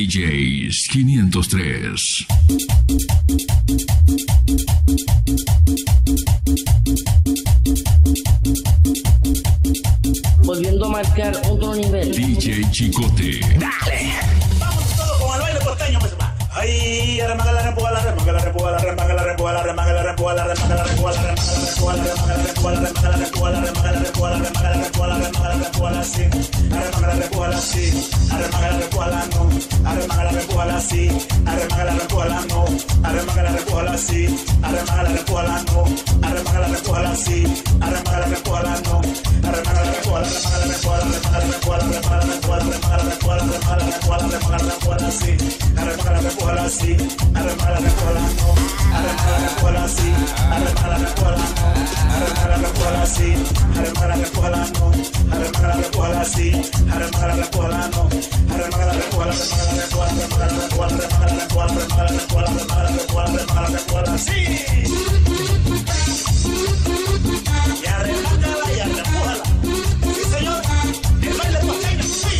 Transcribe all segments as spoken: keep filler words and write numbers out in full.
D Js quinientos tres. Volviendo a marcar otro nivel. D J Chicote. Dale. Vamos todos con el baile porteño, pues va. Ay, arremanga la rempuja, la remanga la rempuja, la remanga la rempuja, la remanga la rempuja, la remanga la rempuja, la remanga la rempuja, la remanga la rempuja, la remanga la rempuja, la remanga la rempuja, la remanga la rempuja, la sí. Arremanga la rempuja, la sí. Arremanga la rempuja, la no. Arremanga la rempuja, la sí. Arremanga la rempuja, la no. Arremanga la rempuja, la sí. Arremanga la rempuja, la no. Arremanga la rempuja, la sí. Arremanga la rempuja, la no. Arremanga la rempuja, la remanga la rempuja, la remanga la rempuja, la remanga la rempuja, la remanga la rempuja, la remanga la rempuja, la remanga la rempuja, la sí. Arremanga la rempuja, la sí. Arremanga la rempuja, la no. Arremanga la rempuja, la sí. Arremanga la rempuja, la no. Arremanga la rempuja, la sí. Arremanga la rempuja, la no. Arremanga la rempuja, la sí. Arremanga la rempuja, la no. Arremanga la rempuja, la remanga la rempuja, la remanga la rempuja, la remanga la rempuja, la remanga la rempuja, la remanga la rempuja, la remanga la rempuja, la sí. Y arremángala y arrempújala. Sí, señor. El baile porteño. Sí.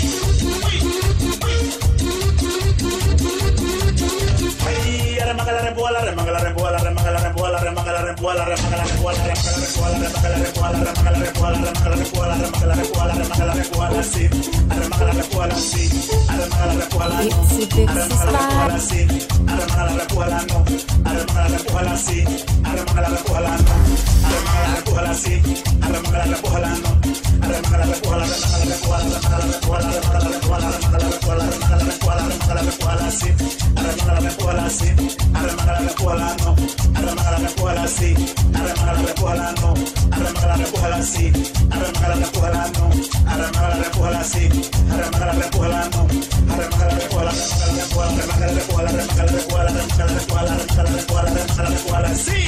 Ay, arremanga la rempuja, la remanga la rempuja, la remanga la rempuja, la remanga la rempuja, la remanga la rempuja, la remanga la rempuja, la remanga la rempuja, la remanga la rempuja, la remanga la rempuja, la remanga la rempuja, la remanga la rempuja, la sí. Arremanga la rempuja, la sí. Arremanga la rempuja, la no. Arremanga la rempuja, la sí. Arremanga la rempuja, la no. Arremanga la rempuja, la sí. Arremanga la rempuja, la no. Arremanga la rempuja, la sí. Arremanga la rempuja, la no. Arremanga la rempuja, la remanga la rempuja, la remanga la rempuja, la remanga la rempuja, la remanga la rempuja, la remanga la rempuja, la remanga la rempuja, la sí. Arremanga la rempuja, la sí. Arremanga la rempuja, la no. Arremanga la rempuja, la sí. Arremanga la rempuja, la no. Arremanga la rempuja, la sí. Arremanga la rempuja, la no. Arremanga la rempuja, la sí. Arremanga la rempuja, la no. Arremanga la rempuja, la remanga la rempuja, la remanga la rempuja, la remanga la rempuja, la remanga la rempuja, la remanga la rempuja, la remanga la rempuja, la sí.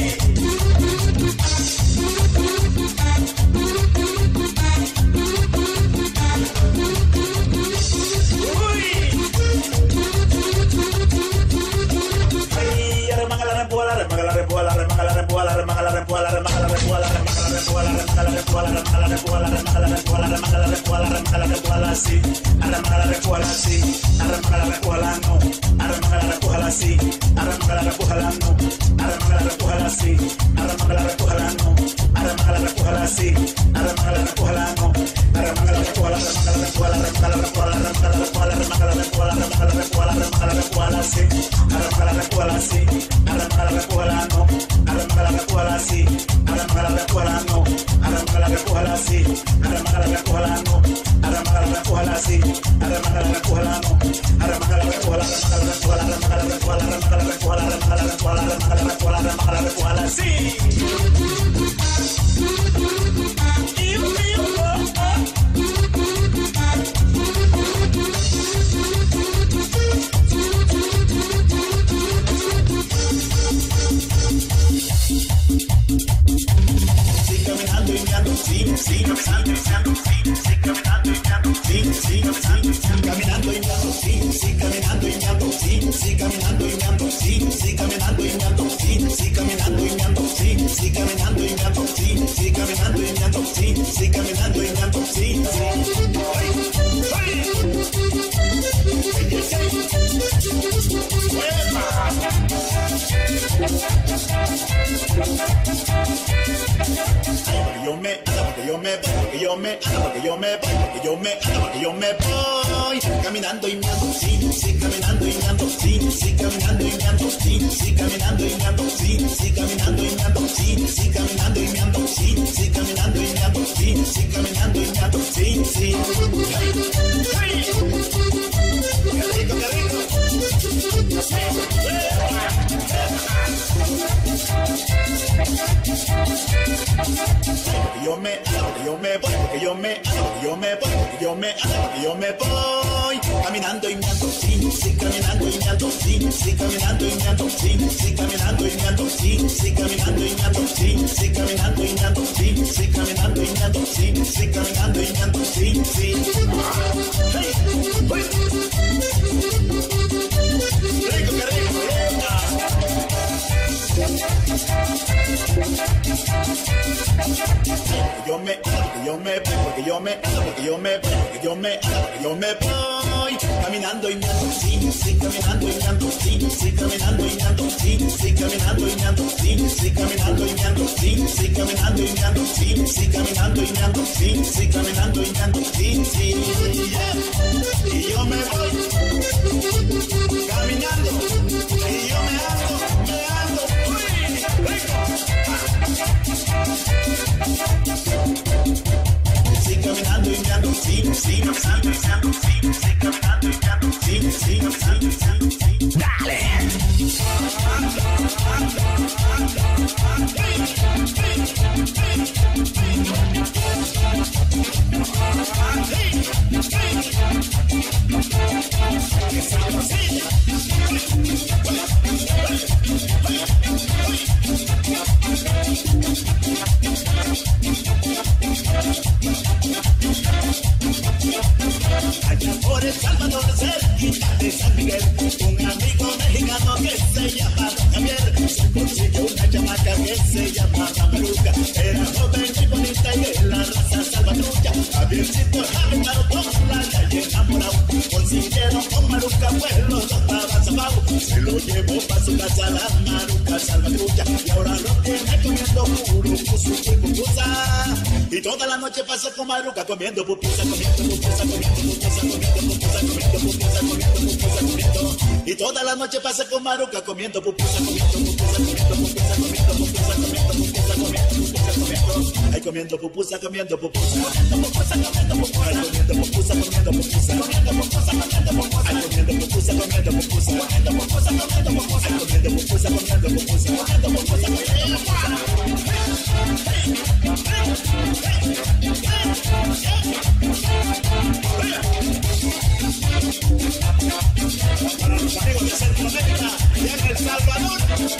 Sí, arremanga la rempuja, la sí, arremanga la rempuja, la no, arremanga la rempuja, la sí, arremanga la rempuja, la no, arremanga la rempuja, la sí, arremanga la rempuja, la no, arremanga la rempuja, la sí, arremanga la rempuja, la no, arremanga la rempuja, la remanga la rempuja, la remanga la rempuja, la remanga la rempuja, la remanga la rempuja, la remanga la rempuja, la remanga la rempuja, la sí, arremanga la rempuja, la sí, arremanga la rempuja, la no, arremanga la rempuja, la sí, arremanga la rempuja, la no, arremanga la rempuja, la sí, arremanga la rempuja, la no, arremanga la rempuja, la sí, arremanga la rempuja, la no, arremanga la rempuja, la remanga la rempuja, la remanga la rempuja, la remanga la rempuja, la remanga la rempuja, la remanga la rempuja, la remanga la rempuja, la sí. Sí, sí, caminando y meando, sí, sí, caminando y meando, sí, sí, caminando y meando, sí, sí, caminando y meando, sí, sí, caminando y meando, sí, sí, caminando y meando, sí, sí, caminando y meando, sí, sí, caminando y meando, sí, sí, caminando y meando, sí, sí, caminando y meando, sí, yo me, porque yo me, porque yo me, porque yo me, porque yo me, porque yo me voy caminando y meando, sí, sí, caminando y meando, sí, sí, caminando y meando, sí, sí, caminando y meando, sí, sí, caminando y meando, sí, sí, caminando y meando, sí, sí, caminando y meando, sí, sí, caminando y meando, sí, sí. Qué rico, qué rico. Yo me, yo me voy, porque yo me, yo me voy, porque yo me, yo me voy caminando y meando, sí, sí, caminando y meando, sí, sí, caminando y meando, sí, sí, caminando y meando, sí, sí, caminando y meando, sí, sí, caminando y meando, sí, sí, caminando y meando, sí, sí, caminando y meando, sí, sí. Rico, qué rico, yo me, yo yo me voy, porque yo me, porque yo me, porque yo me, porque yo me voy. Caminando y meando, sí, sí, caminando y meando, sí, sí, caminando y meando, sí, sí, caminando y meando, sí, sí, caminando y meando, sí, sí, caminando y meando, sí, sí, caminando y meando, sí, sí, caminando y meando, sí, sí, yeah. Y yo me voy caminando y yo me ando, me ando, uy, rico. Sí, caminando y meando, sí, sí, caminando y meando, sí, sí, caminando y meando, sí, sí, caminando y meando, sí. ¡Dale! Allá por El Salvador, cerquita de San Miguel, un amigo mexicano que se llama Javier se consiguió una chamaca que se llamaba Maruca. Era joven y bonita y de la raza salvatrucha. Javiercito aventado con la calle enamorado. Consiguieron con Maruca, pues los dos estaban zapados. Se lo llevó pa' su casa la Maruca salvatrucha. Y ahora lo tiene comiendo puro pusu y pupusa. Y toda la noche pasa con Maruca comiendo pupusa, comiendo pupusa, comiendo pupusa, comiendo pupusa, comiendo pupusa, comiendo pupusa, comiendo. Y toda la noche pasa con Maruca comiendo pupusa, comiendo pupusa, comiendo pupusa, comiendo pupusa, comiendo pupusa, comiendo pupusa, comiendo. Ay, comiendo pupusa, comiendo pupusa, comiendo pupusa, comiendo pupusa, ay, comiendo pupusa, comiendo pupusa, comiendo pupusa, comiendo pupusa, ay, comiendo pupusa, comiendo pupusa, comiendo pupusa, comiendo pupusa, ay, comiendo pupusa, comiendo pupusa, comiendo pupusa, comiendo pupusa. Para los amigos de Centroamérica y en El Salvador,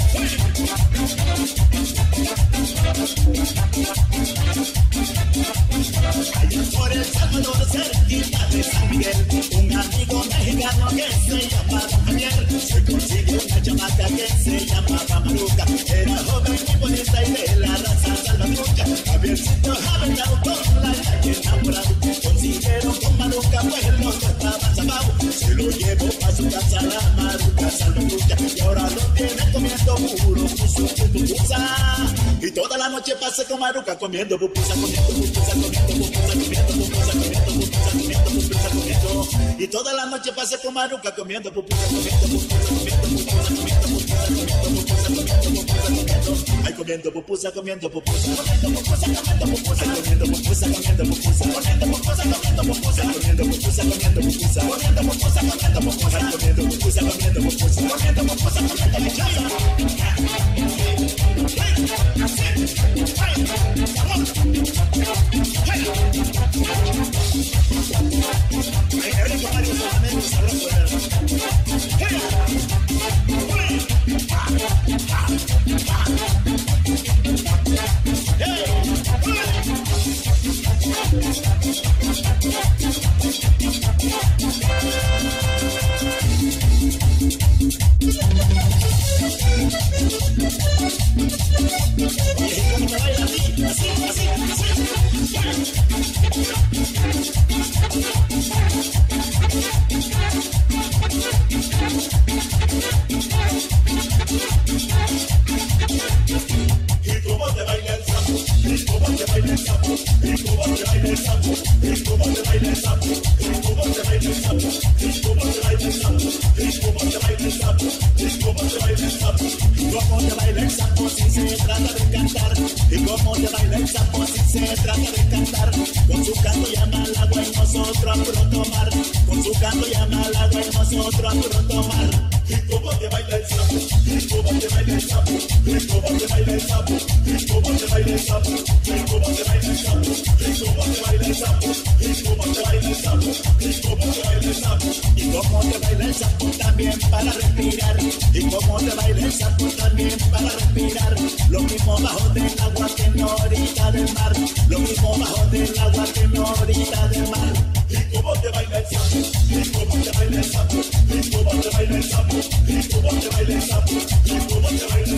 allá por El Salvador, cerquita de San Miguel, un amigo mexicano que se llamaba Javier se consiguió una chamaca que se llamaba Maruca. Era joven y bonita y de la raza salvatrucha. Javiercito aventado con la calle enamorado. Consiguieron con Maruca, pues los dos estaban zapados. Se lo llevó pa' su casa la Maruca salvatrucha. Y ahora lo tiene comiendo puro pusu y pupusa. Y toda la noche pasa con Maruca comiendo pupusa, comiendo pupusa, comiendo pupusa, comiendo pupusa, comiendo pupusa, comiendo pupusa, comiendo. Y toda la noche pasa con Maruca comiendo pupusa, comiendo pupusa, comiendo pupusa, comiendo pupusa, comiendo pupusa, comiendo pupusa, comiendo. Ay, comiendo pupusa, comiendo pupusa, comiendo pupusa, comiendo pupusa, comiendo pupusa, comiendo pupusa, comiendo pupusa, comiendo pupusa, comiendo pupusa, comiendo pupusa, comiendo pupusa, comiendo pupusa, comiendo pupusa, comiendo pupusa, comiendo pupusa, comiendo pupusa.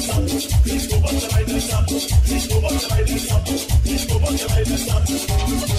Disco,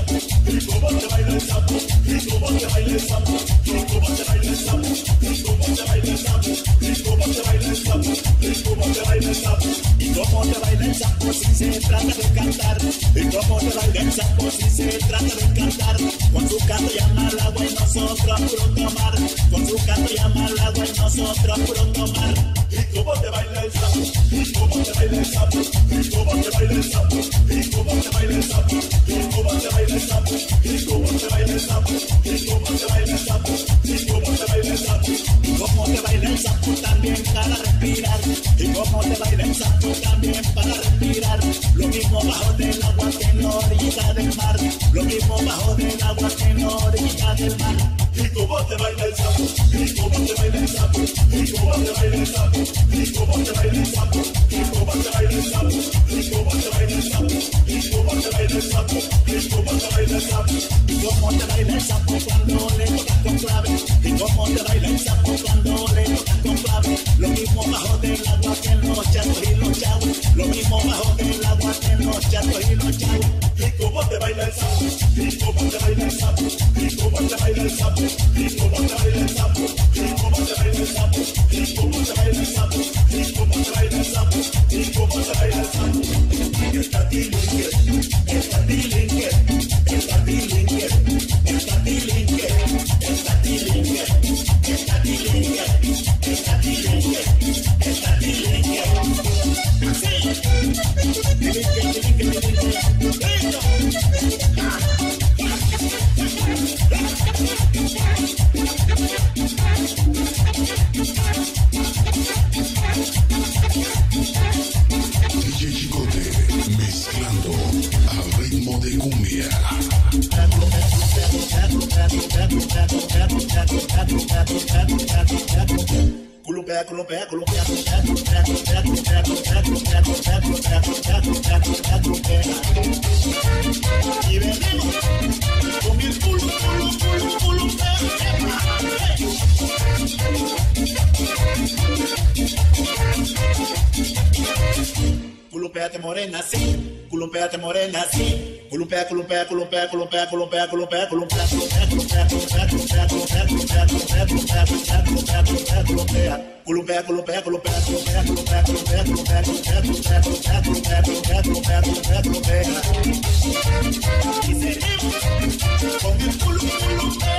sapo, y cómo te baila el sapo, y cómo te baila el sapo, y cómo te baila el sapo, y cómo te baila el sapo, y cómo te baila el sapo, y cómo te baila el sapo, y cómo te baila el sapo si se trata de cantar, y cómo te baila el sapo si se trata de cantar, con su canto llama al agua y nosotros puro tomar, con su canto llama al agua y nosotros puro tomar, y cómo te baila el sapo, y cómo te baila el sapo, y cómo te baila el sapo, y cómo te baila el sapo, y cómo te baila el sapo, y cómo te baila el sapo, y cómo te baila el sapo, y cómo te baila el sapo, y cómo te baila el sapo también para respirar, y cómo te baila el sapo también para respirar, lo mismo bajo del agua que en la orilla del mar, lo mismo bajo del agua que en la orilla del mar, y cómo te baila el sapo, y cómo te baila el sapo, y cómo te baila el sapo, y cómo te baila el sapo, y cómo te baila el sapo, y cómo te baila el sapo, y cómo te baila el sapo, y cómo te baila el sapo, y cómo te baila el sapo cuando le tocas con clave, y cómo te baila el sapo cuando le tocas con clave, lo mismo bajo del agua que en los chatos y los chavos, lo mismo bajo del agua que en los chatos y los chavos, y cómo te baila el sapo, y cómo te baila el sapo, y cómo te baila el sapo, y cómo te baila el sapo, y cómo te baila el sapo, y cómo te baila el sapo, y cómo te baila el sapo, y cómo te baila el sapo, está tilinque, está tilinque, está tilinque, está tilinque, está tilinque, está tilinque, está tilinque, está tilinque, así, tilinque, tilinque, tilinque, listo. D J Chicote mezclando al ritmo de cumbia. Culumpea, culumpea, culumpea, culumpea, culumpea, culumpea, culumpea, culumpea, culumpea, culumpea, culumpea, culumpea, culumpea, culumpea. Y venimos con el culo, culo, culo, culumpea. Culumpeate morena, sí. Culumpeate morena, sí. Culumpea, culumpea, culumpea, culumpea, culumpea, culumpea, culumpea, culumpea, culumpea, culumpea, culumpea, culumpea, culumpea, culumpea, culumpea, culumpea, culumpea, culumpea. Culumpea, culumpea, culumpea, culumpea, culumpea, culumpea, culumpea, culumpea, culumpea, culumpea, culumpea, culumpea, culumpea, culumpea, culumpea. Y seguimos con el culo, culumpea.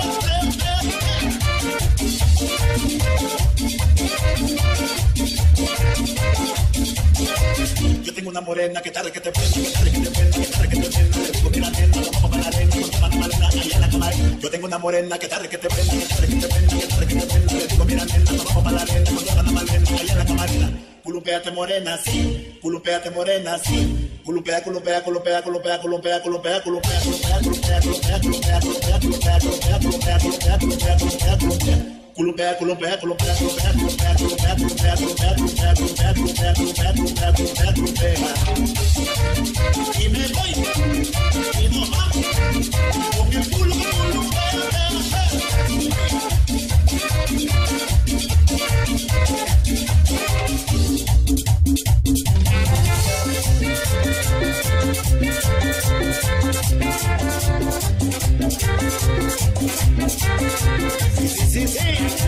Yo tengo una morena que tarde que te prenda, que tarde que te prenda, que tarde que te prenda. Le digo, mira, nena, vamos para la arena, con tu mano malena, allá en la cama. Yo tengo una morena que tarde que te prenda, que tarde que te prenda, que tarde que te prenda. Le digo, mira, nena, vamos para la arena, con tu mano malena, allá en la camarena. Culumpeate morena, sí. Culumpeate morena, sí. Culumpea, culumpea, culumpea, culumpea, culumpea, culumpea, culumpea, culumpea, culumpea, culumpea, culumpea, culumpea, culumpea, culumpea, culumpea, culumpea, culumpea, culumpea, culumpea. Culumpea, culumpea, culumpea, culumpea, culumpea, culumpea, culumpea, culumpea, culumpea, culumpea, culumpea, culumpea, culumpea, culumpea, culumpea. Y me voy, y nos vamos, con el culo, culumpea. Sí, sí, sí.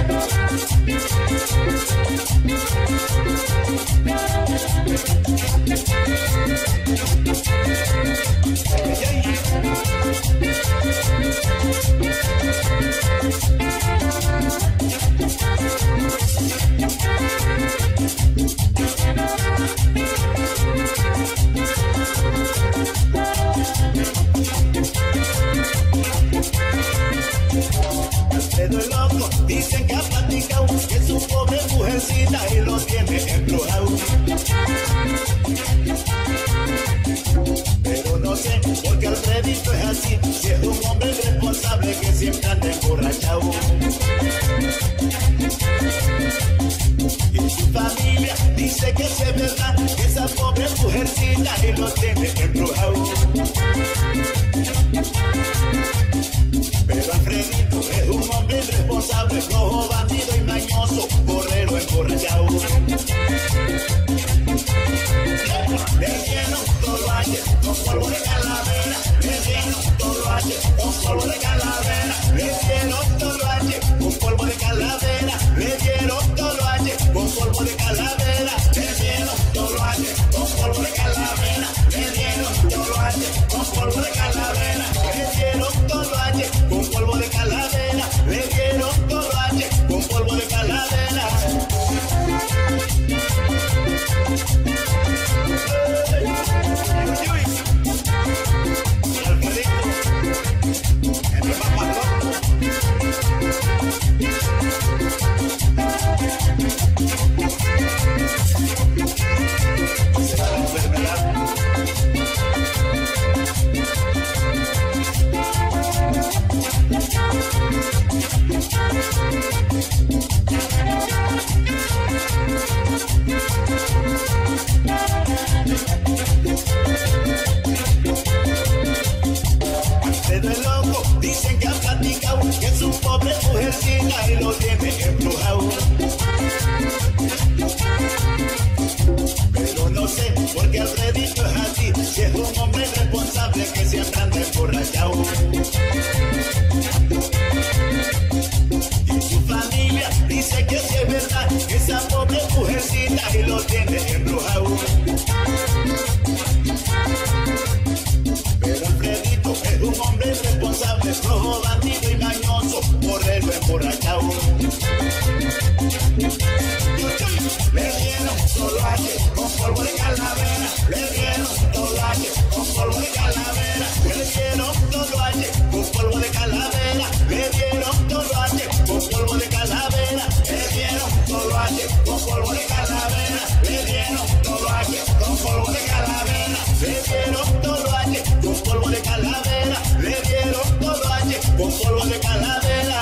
Alfredo el loco, dicen que ha platicado que su pobre mujercita y lo tiene embrujado. Pero no sé por qué Alfredito es así, si es un hombre responsable que siempre anda emborrachado. Y su familia dice que es verdad, que esa pobre mujercita y lo tiene embrujado. Pero Alfredito es un hombre irresponsable, flojo, bandido y mañoso, borrero emborrachado. Le dieron todo ayer, con polvo de calavera, le dieron todo H, con polvo de calavera, le dieron todo H, con polvo de calavera, le dieron todo H, con polvo de calavera, le dieron todo H, con polvo de calavera, le dieron todo H, con polvo de calavera, le dieron todo H, con polvo de calavera, le dieron todo H, con polvo de calavera. Dicen que han platicado que es un pobre mujercita y lo tiene embrujado. Pero no sé por qué Alfredito es así, si es un hombre responsable que siempre anda emborrachado. Y su familia dice que sí es verdad, que esa pobre mujercita y lo tiene embrujado. Pero Alfredito es un hombre responsable, flojo, bandido, engañoso, borrego, emborrachado. Le dieron todo H con polvo de calavera, le dieron todo H con polvo de calavera, le dieron todo H con polvo de calavera, le dieron todo H con polvo de calavera, le dieron todo H con polvo de calavera, le dieron todo H con polvo de calavera, le dieron todo H con polvo de calavera, le dieron todo H con polvo de calavera.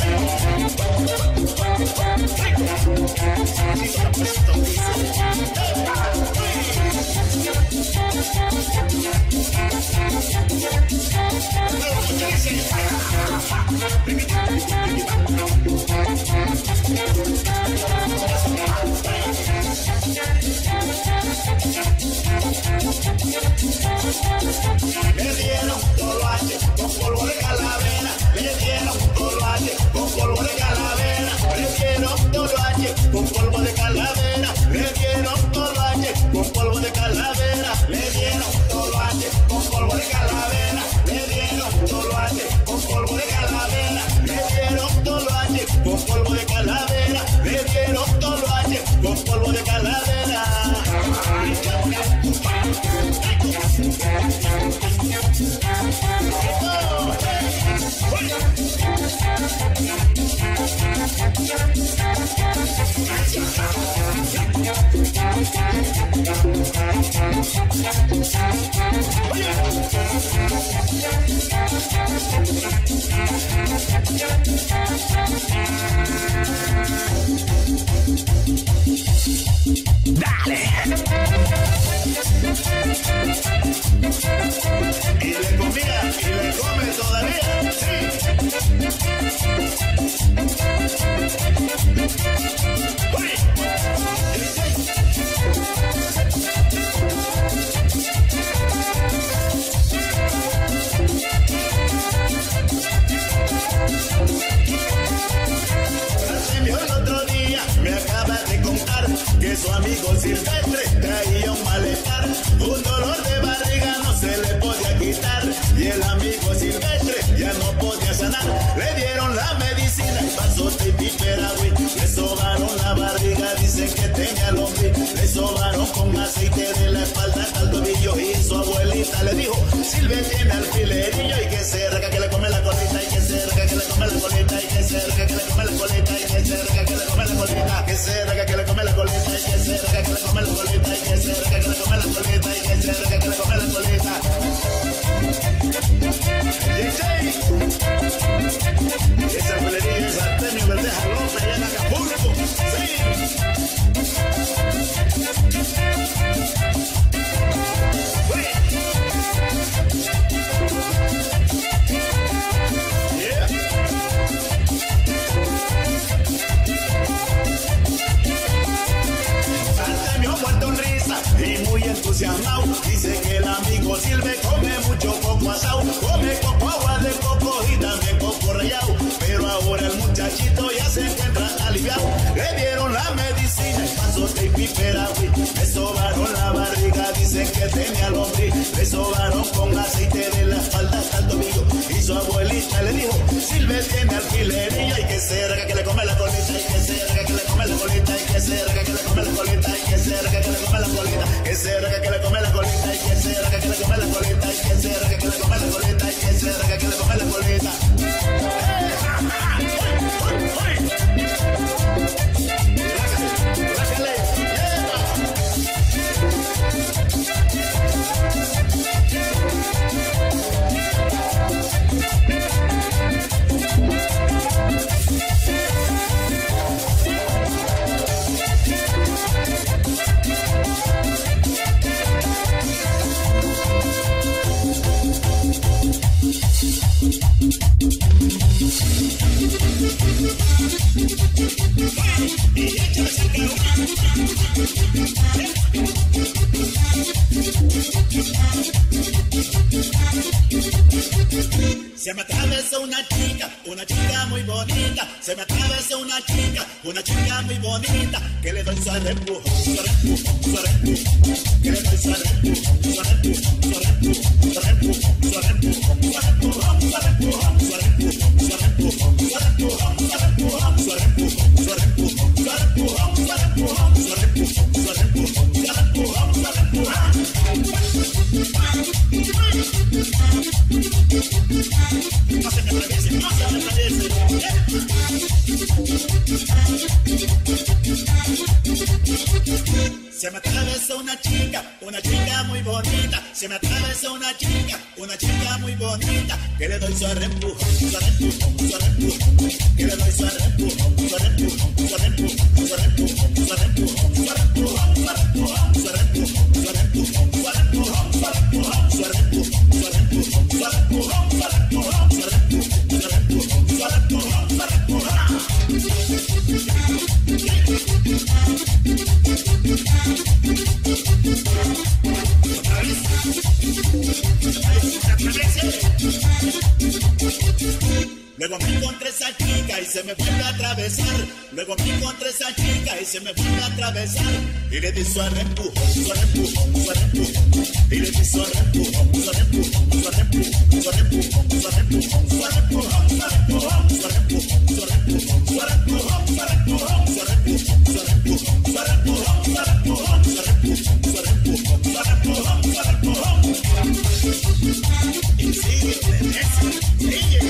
Le dieron todo H con polvo de calavera, le dieron todo H con polvo de calavera, le dieron todo H con polvo de calavera, le dieron todo H con polvo de calavera, le dieron todo H con polvo de calavera, le dieron todo H con polvo de calavera, le dieron todo H con polvo de calavera, le dieron todo H con polvo de calavera. Dale. Y le comía y le come todavía, sí. Oye, el otro día me acaba de contar que su amigo Silvestre traía un malestar, un dolor de barriga no se le podía quitar, y el amigo Silvestre ya no podía sanar. Le dieron la medicina, el pasote y piperagüe, le sobaron la barriga, dicen que tenía lombriz, le sobaron con aceite de la espalda hasta el tobillo, y su abuelita le dijo: Silve tiene alfilerillo, y que cerca que le come la colita, y que cerca que le come la colita, y que cerca que le come la colita, y que cerca que le come la colita, que cerca que le come la colita, y que cerca que le come la colita, y que cerca que le come la colita, y que cerca que le come la colita. Esa alfilería es Artemio Verdeja López allá en Acapulco. Sí. Y muy entusiasmado, dice que el amigo Silve come mucho coco asado, come coco agua tenía lombriz, le sobaron con aceite de la espalda hasta el tobillo. Y su abuelita le dijo, Silve tiene alfilería, hay que cerca que le come la colita, hay que cerca que le come la colita, hay que cerca que le come la colita, hay que cerca que le come la colita, que cerca que le come la colita, hay que cerca que le come la colita, hay que cerca que le come la colita, hay que cerca que le come la colita. Se me atravesó una chica, una chica muy bonita. Se me atravesó una chica, una chica muy bonita. Que le doy su arrempujón, su arrempujón, su arrempujón. Que le doy su arrempujón, su arrempujón, su arrempujón, su arrempujón, su arrempujón, su arrempujón, su arrempujón, su arrempujón, su arrempujón, su arrempujón, su arrempujón, su arrempujón, su arrempujón, su arrempujón, su arrempujón, su arrempujón, su arrempujón, su arrempujón, su arrempujón. No se me atraviese, no se me atraviese. Se me atravesó una chica, una chica muy bonita. Se me atravesó una chica, una chica muy bonita. Que le doy su arrempujón, su arrempujón, su arrempujón. Que le doy su arrempujón, su arrempujón, su arrempujón, su arrempujón, su arrempujón, su arrempujón, su arrempujón, su arrempujón, su arrempujón, su arrempujón, su arrempujón, su arrempujón, su arrempujón, su arrempujón, su arrempujón, su arrempujón, su arrempujón, su arrempujón, su arrempujón. Luego me encontré esa chica y se me vuelve a atravesar. Luego me encontré esa chica y se me vuelve a atravesar. Y le di su arrempujón, su arrempujón, su arrempujón. Y le di su arrempujón, su arrempujón, su arrempujón, su arrempujón, su arrempujón, su arrempujón, su arrempujón, su arrempujón, su arrempujón, su arrempujón, su arrempujón, su arrempujón, su arrempujón, su arrempujón, su arrempujón, su arrempujón, su arrempujón, su arrempujón, su arrempujón. Y sigue, sigue.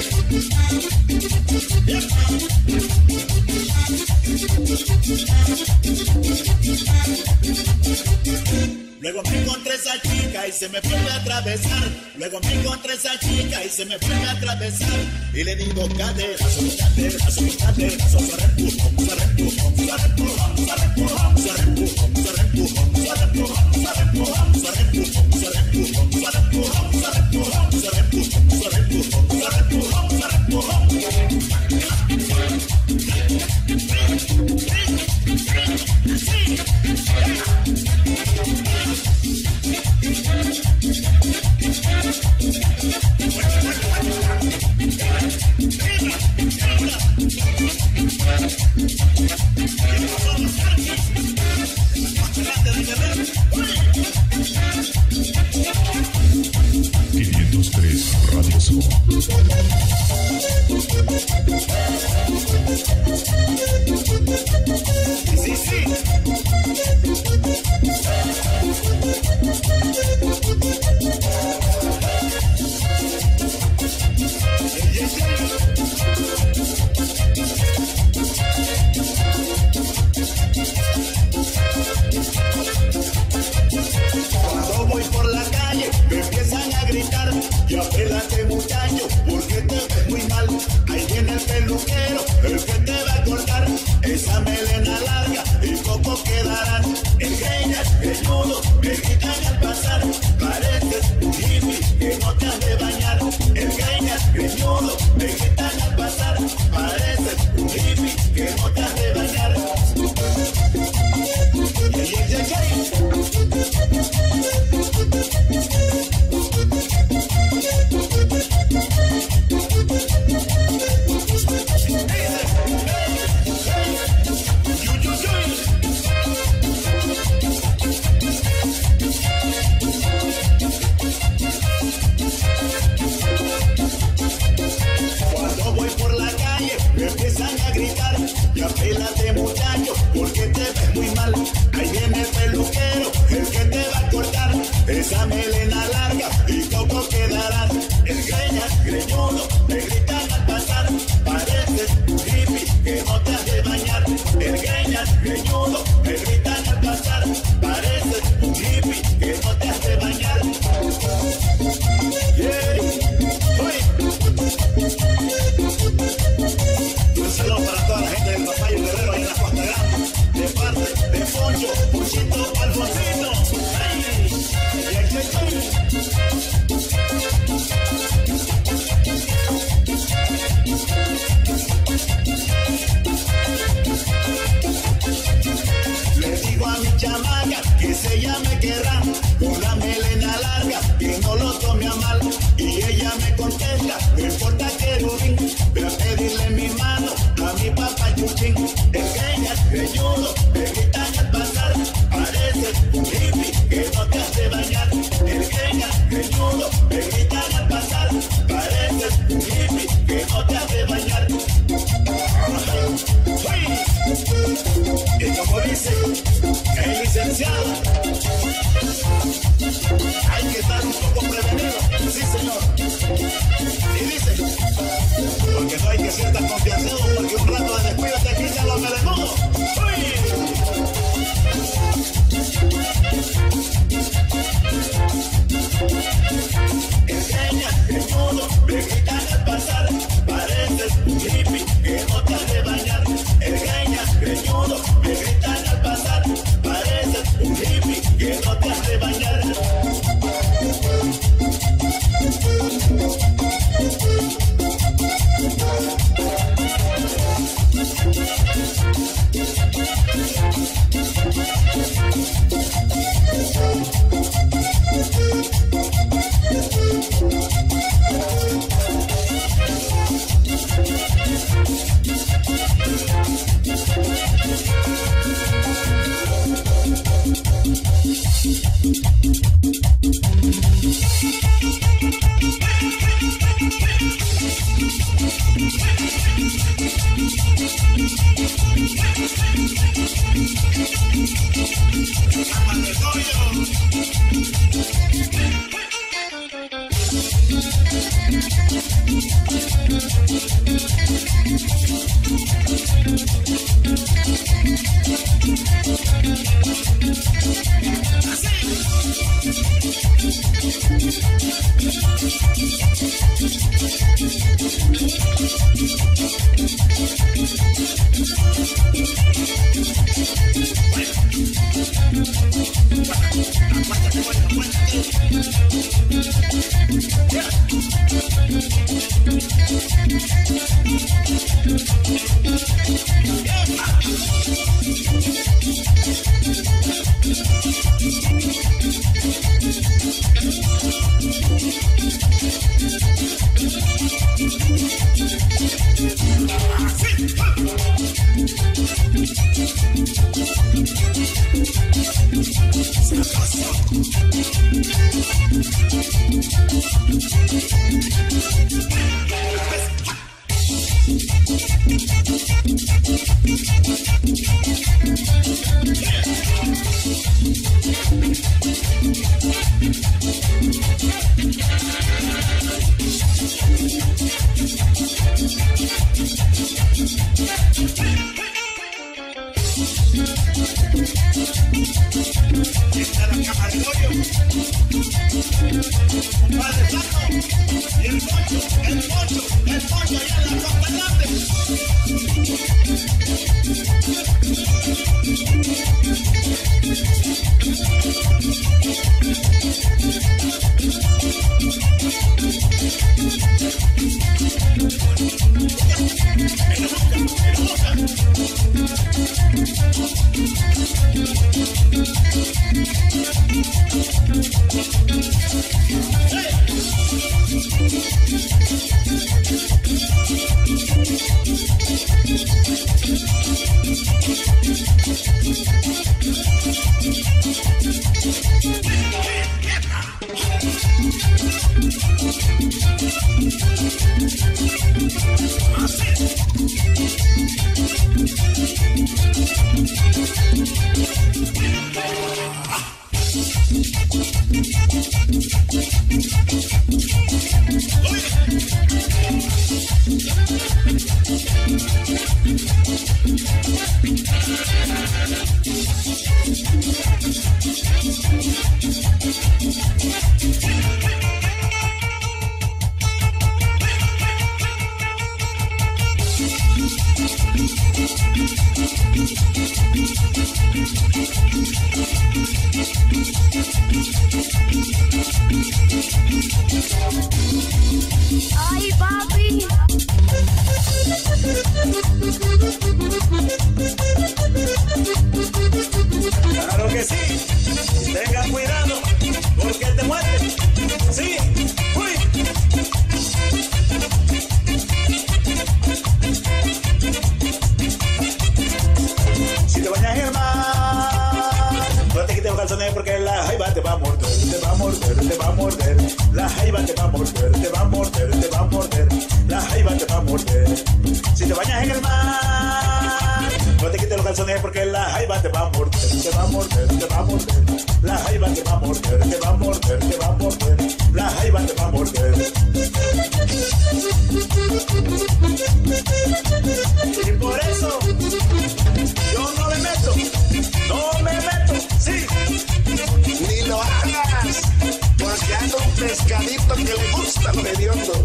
Luego me encontré esa chica y se me vuelve a atravesar. Luego me encontré esa chica y se me vuelve a atravesar. Y le digo caderazo, caderazo, caderazo, su arrempujón, su arrempujón, su arrempujón, su arrempujón, su arrempujón, su arrempujón, su arrempujón, su arrempujón, su arrempujón, su arrempujón, su arrempujón, su arrempujón, su arrempujón, su arrempujón, su arrempujón, su arrempujón. quinientos tres Radio Sur. Sí, sí. Cuando voy por la calle me empiezan a gritar, ya pélate muchacho, porque te ves muy mal. Ahí viene el peluquero, el que te va a cortar esa melena larga y poco quedarán. El greñas, el nudo, me gritan al pasar, pareces un hippie que no te has de bañar. El greñas, el nudo, me gritan al pasar, pareces un hippie que no te has de bañar. Yeah, yeah, yeah, yeah. si estás confianzado porque un rato de descuido te quitan los melenudos. ¡Uy! Enseña, desnudo, me gritan al pasar. Pareces un hippie que no te has de bañar. Enseña, desnudo, me gritan al pasar. Pareces un hippie que no te has de bañar. Ay, papi. Claro que sí. Tengan cuidado porque te mueres. Sí. Uy. Si te bañas en el mar, no te quites los calzones porque la jaiba te va a morder, te va a morder, te va a morder. La jaiba te va a morder, te va a morder, te va a morder. La jaiba te va a morder. Si te bañas en el mar, no te quites los calzones porque la jaiba te va a morder, te va a morder, te va a morder. La jaiba te va a morder, te va a morder, te va a morder. La jaiba te va a morder. gusta lo hediondo.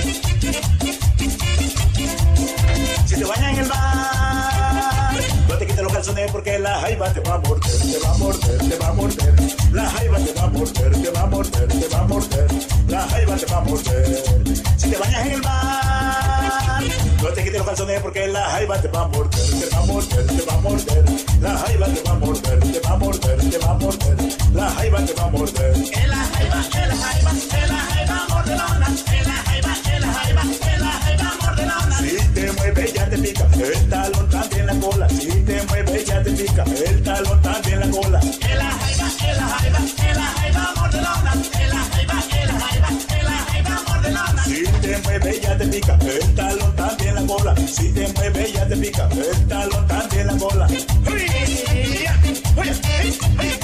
Si te bañas en el mar, no te quites los calzones porque la jaiba te va a morder, te va a morder, te va a morder. La jaiba te va a morder, te va a morder, te va a morder. La jaiba te va a morder. Si te bañas en el mar, no te quites los calzones porque la jaiba te va a morder, te va a morder, te va a morder. La jaiba te va a morder, te va a morder, te va a morder. La jaiba te va a morder. En la jaiba, en la jaiba, en la jaiba mordelona. En la jaiba, en la jaiba, en la jaiba mordelona. Si te mueves ya te pica, el talón también la cola. Si te mueves ya te pica, el talón también la cola. En la jaiba, en la jaiba, en la jaiba mordelona. En la jaiba, en la jaiba, en la jaiba mordelona. Si te mueves ya te pica, el talón también la cola. Si te mueves ya te pica, el talón también la cola. ¡Uy! ¡Uy! ¡Uy!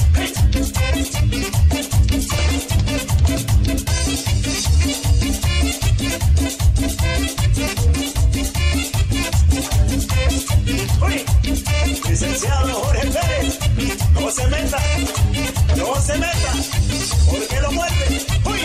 Uy, licenciado Jorge Pérez, no se meta, no se meta, porque lo muerde. Uy.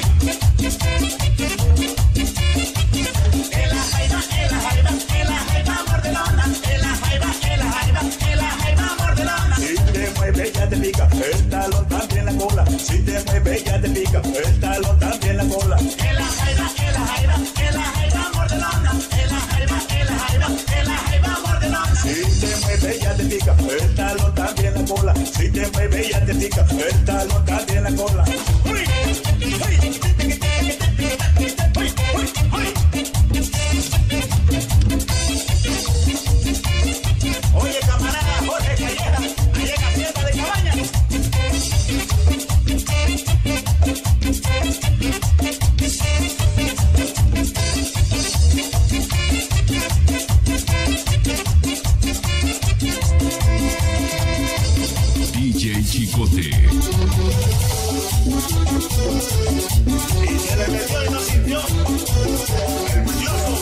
En la jaiba, en la jaiba, en la jaiba mordelona. En la jaiba, en la jaiba, en la jaiba mordelona. Si te mueves ya te pica, el talón también la cola. Si te mueves ya te pica, el talón también la cola. En la jaiba, en la jaiba, en la jaiba mordelona. En la jaiba, en la jaiba, en la jaiba mordelona. Si te mueves ya te pica, el talón también la cola. Si te mueves ya te pica, el talón también la cola. ¡Uy! ¡Uy! ¡Uy! ¡Uy! Oye, camarada Jorge Calleja, ahí en la fiesta de Cabañas. D J Chicote. Y se le metió y no sintió. El mañoso.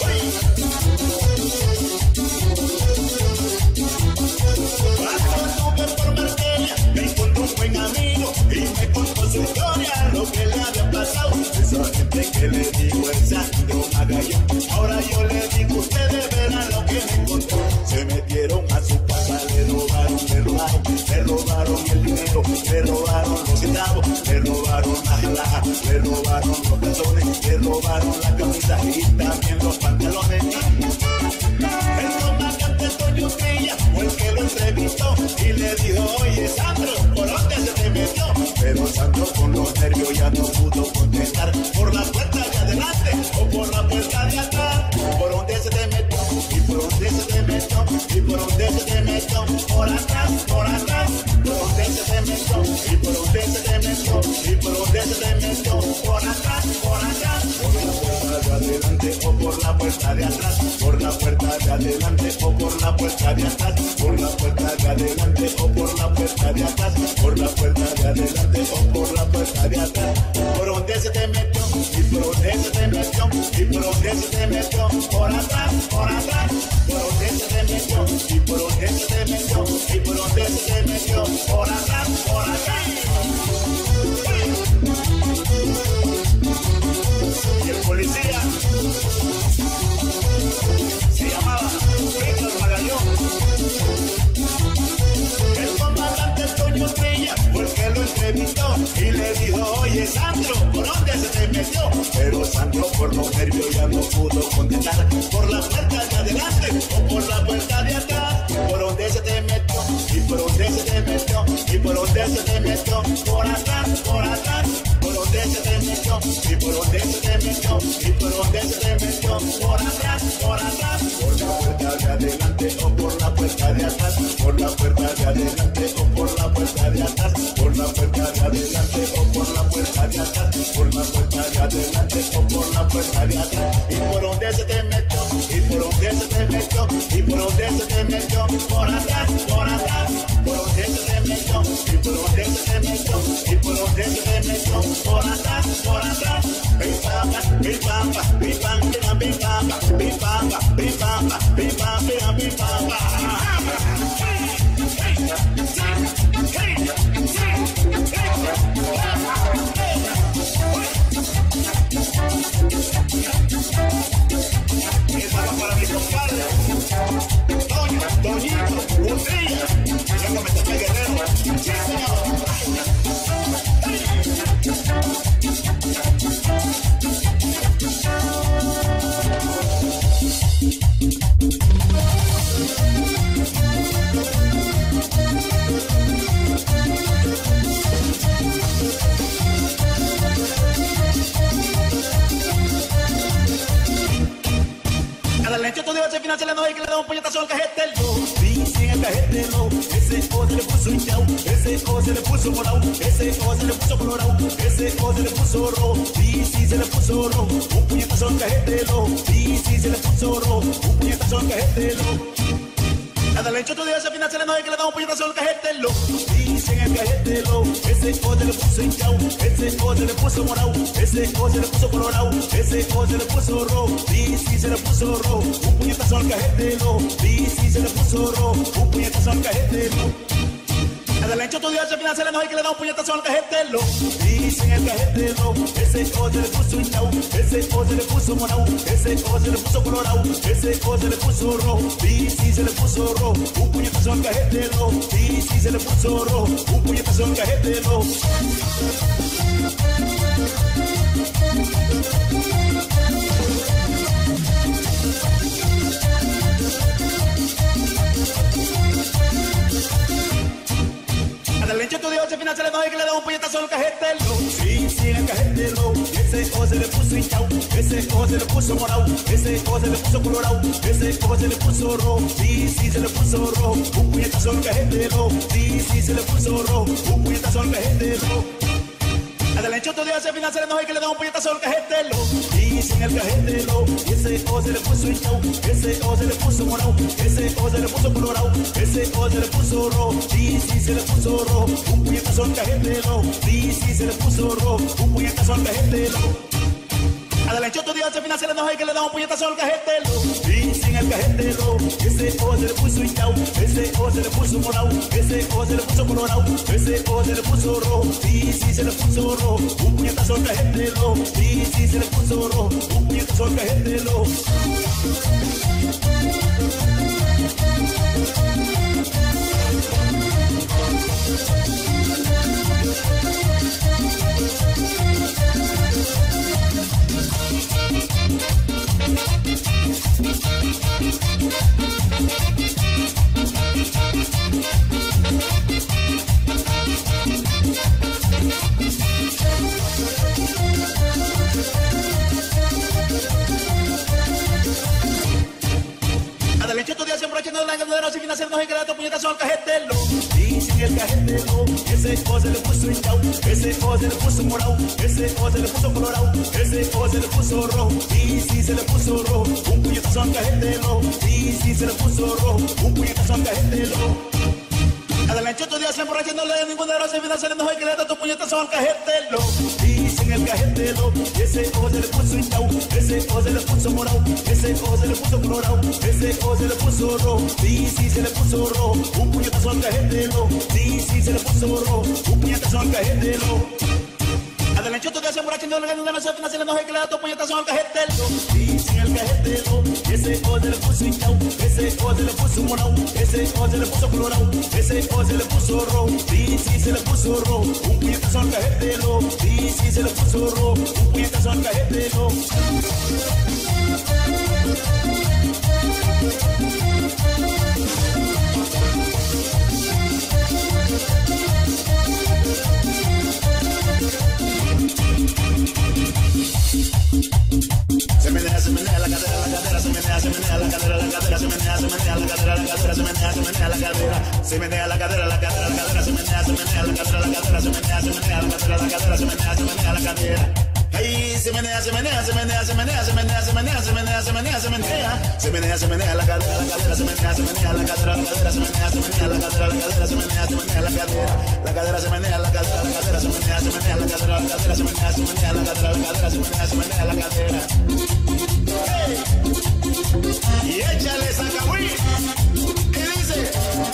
Cuando anduve por Marbella, me encontró un buen amigo y me contó su historia, lo que le había pasado. Esa gente que le digo el Sandro Magallón. Ahora yo le digo, ustedes verán lo que me encontró. Se metieron a su casa, le robaron, le robaron, le robaron el dinero, le robaron los centavos, le robaron las alhajas, le robaron los calzones, le robaron la camisa y también los pantalones. El comandante Toño Trilla fue el que lo entrevistó y le dijo, oye Sandro, ¿por dónde se te metió? Pero Sandro con los nervios ya no pudo contestar. ¿Por la puerta de adelante o por la puerta de atrás? ¿Por dónde se te metió? ¿Y por dónde se te metió? ¿Y por dónde se te metió? Por atrás, por atrás. ¿Por dónde se te metió? ¿Y por dónde se te metió? ¿Y por dónde se te metió? Por atrás, por atrás. Por la puerta de adelante o por la puerta de atrás. Por la puerta de adelante o por la puerta de atrás. Por la puerta de adelante o por la puerta de atrás. Por la puerta de adelante o por la puerta de atrás. ¿Por dónde se te metió? ¿Y por dónde se te metió? ¿Y por dónde se te metió? Por atrás, por atrás. ¿Por dónde se te metió? ¿Y por dónde se te metió? ¿Y por dónde se te metió? Por atrás, por atrás. Y el policía se llamaba Víctor Magallón. El comandante Toño Trilla fue el que lo entrevistó y le dijo, oye Sandro, ¿por dónde se te metió? Pero Sandro por los nervios ya no pudo contestar. ¿Por la puerta de adelante o por la puerta de atrás? ¿Por dónde se te metió? ¿Y por dónde se te metió? ¿Y por dónde se te metió? Por atrás, por atrás. ¿Por dónde se te metió? ¿Y por dónde se te metió? ¿Y por dónde se te metió? Por atrás, por atrás. Por la puerta de adelante o por la puerta de atrás. Por la puerta de adelante o por la puerta de atrás. Por la puerta de adelante o por la puerta de atrás. Por la puerta de adelante o por la puerta de atrás. ¿Y por dónde se te metió? ¿Y por dónde se te metió? ¿Y por dónde se te metió? Por atrás, por atrás. ¿Por dónde se te metió? ¿Y por dónde se te metió? ¿Y por dónde se te metió? Por atrás, por atrás. Bim bamba, bim bamba, bim bamba, bim bamba, bim bamba, bim bamba, bim bamba, bim bamba. Hey, hey, hey, hey. Adelante tu Dios se financia la noche que le da un puñetazo al cajetelo. Dice el cajetelo, ese O se le puso hinchao, ese O se le puso morado, ese O se le puso colorado, ese O se le puso rojo, dice se le puso rojo, un puñetazo al cajetelo, dice se le puso rojo, un puñetazo al cajetelo. Adelante tu Dios se financia la noche que le da un puñetazo al cajetelo. Dice en el cajetelo, ese O se le puso hinchao, ese O se le puso morado, ese O se le puso colorado, ese O se le puso rojo, dice se le puso rojo, un puñetazo al cajetelo, dice se le puso rojo, un puñetazo al cajetelo. Adelante tu Dios se financia la noche que le da un puñetazo al cajetelo. Dice en el cajetelo, ese O se le puso hinchao, ese O se le puso morado, ese O se le puso colorado, ese O se le puso rojo, dice se le puso rojo, un puñetazo al cajetelo, dice se le puso rojo, un puñetazo al cajetelo. Adelante tu Dios se financia la noche que le da un puñetazo al cajetelo. Sí, sí, en el cajetelo, ese O se le puso hinchao, ese O se le puso morado, ese O se le puso colorado, ese O se le puso rojo, sí, sí, se le puso rojo, un puñetazo al cajetelo, sí, sí, se le puso rojo, un puñetazo al cajetelo. Adelante tu Dios se financia la noche que le da un puñetazo al cajetelo. Dice en el cajetelo, ese O se le puso hinchao, ese O se le puso morado, ese O se le puso colorado, ese O se le puso rojo, dice se le puso rojo, un puñetazo al cajetelo, dice se le puso rojo, un puñetazo al cajetelo. Adelante tu Dios se financia la noche que le da un puñetazo al cajetelo. Dice en el cajetelo, ese O se le puso hinchao, ese O se le puso morado, ese O se le puso colorado, ese O se le puso rojo, dice se le puso rojo, un puñetazo al cajetelo, dice se le puso rojo, un puñetazo al cajetelo. Adelante tu Dios siempre echando la ganadera sin financiarnos y que le da tu puñetazo al cajetelo. Dice en el cajetelo, ese O se le puso hinchao, ese O se le puso morado, ese O se le puso colorado, ese O se le puso rojo, dice se le puso rojo, un puñetazo al cajetelo, dice se le puso rojo, un puñetazo al cajetelo. Adelante tu Dios siempre echándole de ningún dinero sin financiarnos y que le da tu puñetazo al cajetelo. Dice en el cajetelo, ese O se le puso hinchao, ese O se le puso morado, ese O se le puso colorado, ese O se le puso rojo, dice se le puso rojo, un puñetazo al cajetelo, dice se le puso rojo, un puñetazo al cajetelo. Adelante tu Dios siempre echándole de ningún dinero sin financiarnos y que le da tu puñetazo al cajetelo. Dice en el cajetelo, ese O se le puso hinchao, ese O se le puso morado, ese O se le puso colorado, ese O se le puso rojo, dice se le puso rojo, un puñetazo al cajetelo, dice se le puso rojo, un puñetazo al cajetelo. Se menea, se menea la cadera, la cadera, se menea, se menea la cadera, la cadera, se menea, se menea la cadera, la cadera, se menea, se menea la cadera, se menea la cadera, la cadera, la cadera, se menea, se menea la cadera, la cadera, se menea, se menea la cadera, la cadera, se menea, se menea la cadera. Ay, se menea, se menea, se menea, se menea, se menea, se menea, se menea, se menea, se menea, se menea, se menea la cadera, la cadera, se menea, se menea la cadera, la cadera, se menea, se menea la cadera, la cadera, se menea, se menea la cadera, la cadera, se menea la cadera, la cadera, se menea, se menea la cadera, la cadera, se menea, se menea la cadera, la cadera, se menea, se menea la cadera. Y échale sacahuí y dice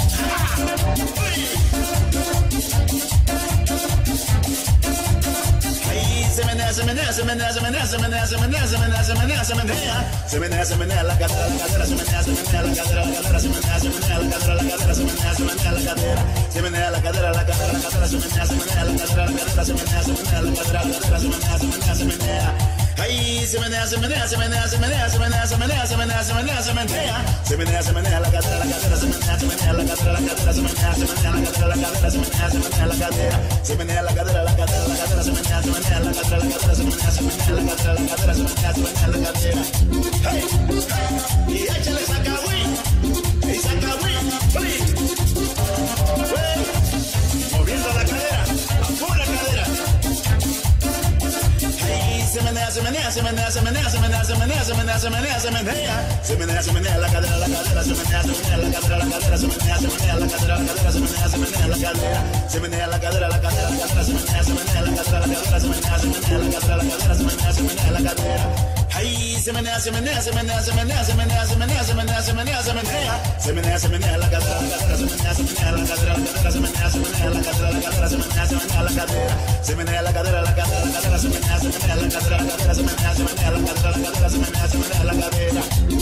ahí se menea, se menea, se menea, se menea, se menea, se menea, se menea, se menea, se menea, se menea, se menea la cadera, la cadera, se menea, se menea la cadera, la cadera, se menea, se menea la cadera, la cadera, se menea, se menea la cadera, se menea la cadera, la cadera, la cadera, se menea, se menea la cadera, la cadera, se menea, se menea la cadera, la cadera, se menea, se menea, se menea. Ahí se menea, se menea, se menea, se menea, se menea, se menea, se menea, se menea, se menea, se menea, se menea la cadera, la cadera, se menea, se menea la cadera, la cadera, se menea, se menea la cadera, la cadera, se menea, se menea la cadera, se menea la cadera, la cadera, la cadera, se menea, se menea la cadera, la cadera, se menea, se menea la cadera, la cadera, se menea, se menea la cadera. Hey, hey. se menea, se menea, se menea, se menea, se menea, se menea, se menea, se menea, se menea la cadera, la cadera, se menea, se menea la cadera, la cadera, se menea, se menea la cadera, la cadera, se menea, se menea la cadera, se menea la cadera, la cadera, la cadera, se menea, se menea la cadera, la cadera, se menea, se menea la cadera, la cadera, se menea, se menea la cadera. Ay, se menea, se menea, se menea, se menea, se menea, se menea, se menea, se menea, se menea, se menea, se menea la cadera, la cadera, se menea, se menea la cadera, la cadera, se menea, se menea la cadera, la cadera, se menea, se menea la cadera, se menea la cadera, la cadera, la cadera, se menea, se menea la cadera, la cadera, se menea, se menea la cadera, la cadera, se menea, se menea la cadera.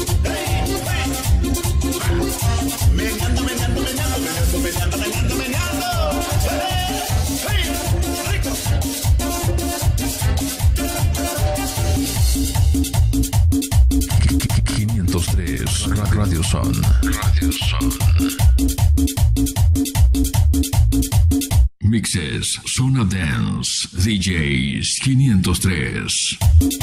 Meneando, meneando, meneando, meneando, meneando, meneando, meneando. ¡Hey! ¡Rico! quinientos tres Radio Son. Radio Son. Mixes, Zona Dance, D Js quinientos tres.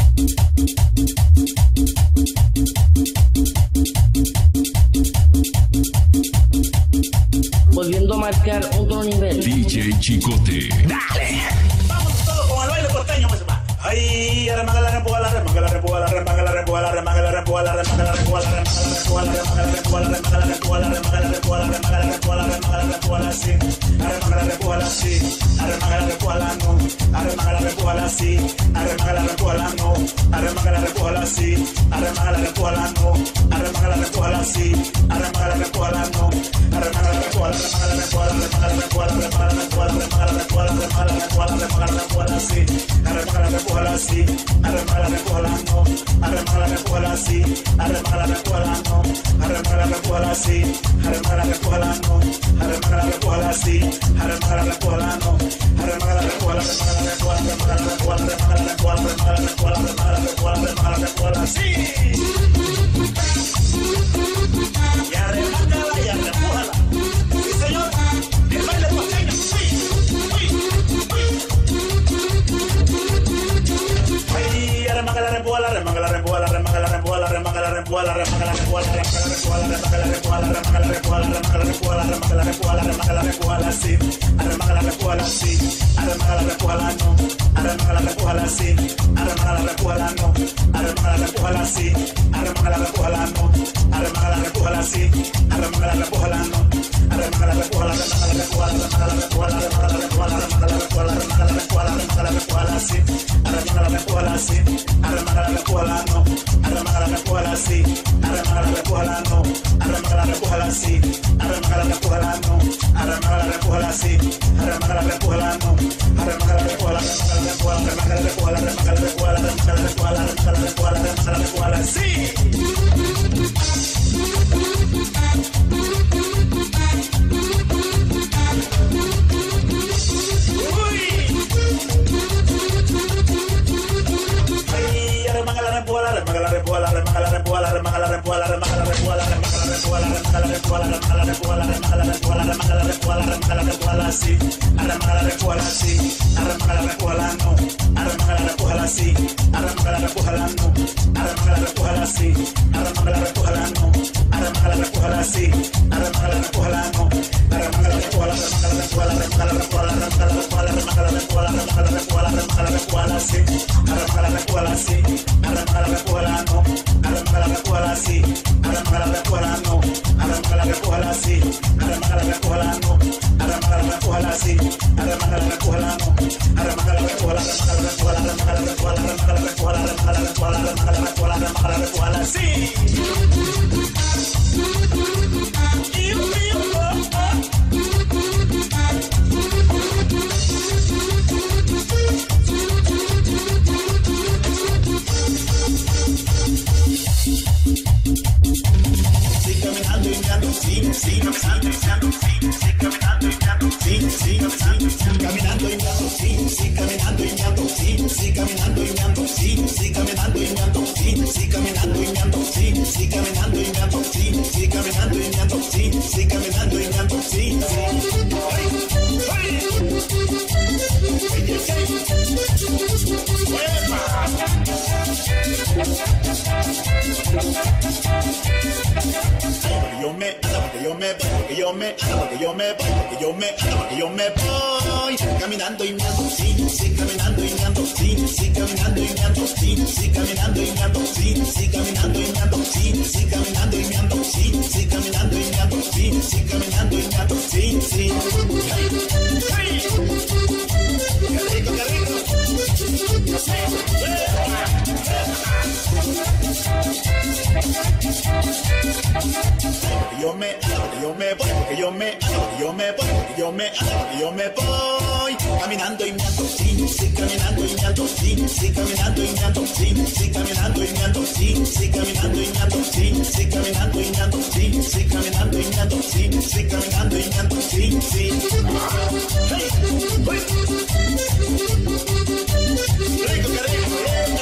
Volviendo a marcar otro nivel. D J Chicote. Dale. Vamos todos con el baile costeño, pues va. Ay, remanga la rempuja la remanga la rempuja la remanga la rempuja la remanga la rempuja la remanga la rempuja la remanga la rempuja la remanga la rempuja la remanga la rempuja la remanga la rempuja la remanga la rempuja la sí, remanga la rempuja la sí, remanga la rempuja la no, remanga la rempuja la sí, remanga la rempuja la no, remanga la rempuja la sí, remanga la rempuja la no, remanga la rempuja la sí, remanga la rempuja la no, remanga la rempuja la remanga la rempuja la remanga la rempuja la remanga la rempuja la remanga la rempuja la remanga la rempuja la remanga la rempuja la sí, remanga la rempuja la sí, remanga la rempuja la no, remanga la rempuja la sí, remanga la rempuja la no, remanga la rempuja la sí, remanga la rempuja la no, remanga la rempuja la sí, remanga la rempuja la no, remanga la rempuja la remanga la rempuja la remanga la rempuja la remanga la rempuja la remanga la rempuja la remanga la rempuja la remanga la rempuja la sí. Y arremángala y arrempújala. Sí, señor. El baile costeño. Sí. Ay, arremángala, arrempújala, arremángala, arrempújala, arremángala, arrempújala, arremángala, arrempújala, arremángala, arrempújala, arremángala, arrempújala, arremángala, arrempújala, arremángala, arrempújala, arremángala, arrempújala, arremángala, arrempújala, sí. Arremángala, arrempújala, sí. Arremángala, arrempújala, no. Arremángala, arrempújala, sí. Arremángala, arrempújala, no. Arremángala, arrempújala, sí. Arremángala, arrempújala, no. Arremángala, arrempújala, sí. Arremángala, arrempújala, no. Arremángala, arrempújala, arremángala, arrempújala, arremángala, arrempújala, arremángala, arrempújala, arremángala, arrempújala, arremángala, arrempújala, sí. Arremángala, arrempújala, sí. Arremángala, arrempújala, no. Arremángala, arrempújala, sí. Arremángala, arrempújala, no. Arremángala, arrempújala, sí. Arremángala, arrempújala, no. Arremángala, arrempújala, sí. Arremángala, arrempújala, no. Arremángala, arrempújala, arremángala, arrempújala, arremángala, arrempújala, arremángala, arrempújala, arremángala, arrempújala, arremángala, arrempújala, sí. Sí, arremángala, arrempújala, sí, arremángala, arrempújala, no, arremángala, arrempújala, sí, arremángala, arrempújala, no, arremángala, arrempújala, sí, arremángala, arrempújala, no, arremángala, arrempújala, sí, arremángala, arrempújala, no, arremángala, arrempújala, arremángala, arrempújala, arrempújala, arrempújala, arrempújala, arrempújala, arrempújala, arrempújala, arrempújala, arrempújala, sí, arremángala, arrempújala, sí, arremángala, arrempújala, no, arremángala, arrempújala, sí, arremángala, arrempújala, no, arremángala, arrempújala, sí, arremángala, arrempújala, no, arremángala, arrempújala, sí, arremángala, arrempújala, no, arremángala, arrempújala, arremángala, arrempújala, arrempújala, arrempújala, arrempújala, arrempújala, arrempújala, arrempújala, arrempújala, arrempújala, arrempújala, sí. Iu, iu, oh, oh. Sí, caminando y mirando, sí, sí, caminando y mirando, sí, sí, caminando y mirando, sí, sí, caminando, caminando y mirando, sí, sí, caminando y mirando, sí, sí, caminando y mirando, sí, sí, caminando y mirando, sí, sí, caminando y mirando, sí, sí, caminando y mirando, sí, sí, caminando y mirando, sí, sí, caminando y mirando, sí, sí. Yo me, porque yo me, porque yo me, porque yo me, porque yo me, porque yo me voy caminando y meando, sí, sí, caminando y meando, sí, sí, caminando y meando, sí, sí, caminando y meando, sí, sí, caminando y meando, sí, sí, caminando y meando, sí, sí, caminando y meando, sí, sí, caminando y meando, sí, sí. Qué rico, qué rico. Yo me, yo me voy, yo me, yo me voy, yo me, yo me voy caminando y meando, sí, sí, caminando y meando, sí, sí, caminando y meando, sí, sí, caminando y meando, sí, sí, caminando y meando, sí, sí, caminando y meando, sí, sí, caminando y meando, sí, sí, caminando y meando, sí, sí. Rico, qué rico,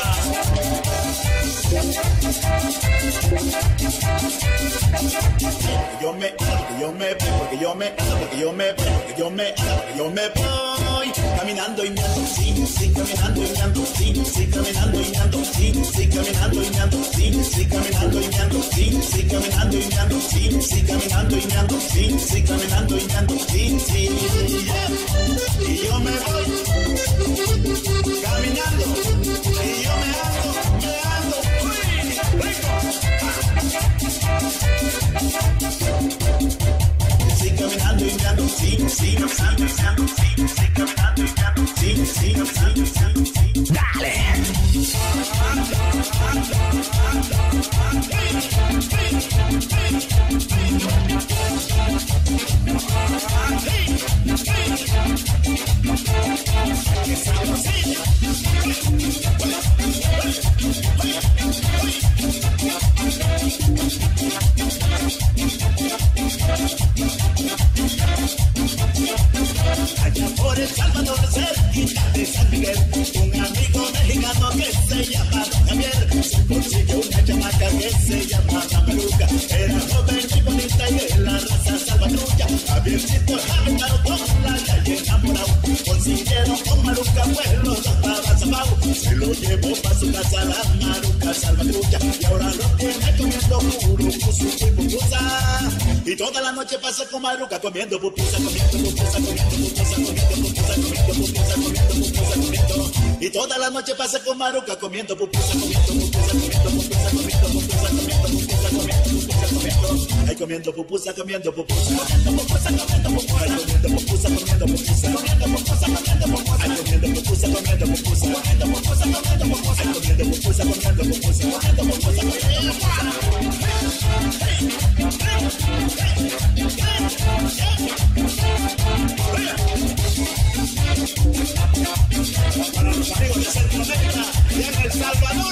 yo me, yo me, porque yo me, porque yo me, porque yo me, yo me voy caminando y meando, sí, sí, caminando y meando, sí, sí, caminando y meando, sí, sí, caminando y meando, sí, sí, caminando y meando, sí, sí, caminando y meando, sí, sí, caminando y meando, sí, sí, caminando y meando, sí, sí, y yo me voy caminando y yo me ando, me ando, uy, rico. Sí, caminando y meando, sí, sí, caminando y meando, sí, sí, caminando y meando, sí, sí, caminando y meando, sí. Dale. Allá por El Salvador, cerquita de San Miguel, un amigo mexicano que se llama Javier se consiguió una chamaca que se llama Maruca. Era joven y bonita y de la raza salvatrucha. Javiercito javentado con la calle enamorado. Consiguieron con Maruca, pues los dos estaban zapados. Se lo llevó pa' su casa la Maruca salvatrucha. Y ahora lo tiene comiendo puro puso y pupusa. Y toda la noche pasa con Maruca comiendo pupusa, comiendo pupusa, comiendo pupusa, comiendo pupusa, comiendo pupusa, comiendo pupusa, comiendo. Y toda la noche pasa con Maruca comiendo pupusa, comiendo pupusa, comiendo pupusa, comiendo pupusa, comiendo pupusa, comiendo pupusa, comiendo. Ay, comiendo pupusa, comiendo pupusa, comiendo pupusa, comiendo pupusa, ay, comiendo pupusa, comiendo pupusa, comiendo pupusa, comiendo pupusa, ay, comiendo pupusa, comiendo pupusa, comiendo pupusa, comiendo pupusa, ay, comiendo pupusa, comiendo pupusa, comiendo pupusa, comiendo pupusa. Para los amigos de Centroamérica y en El Salvador.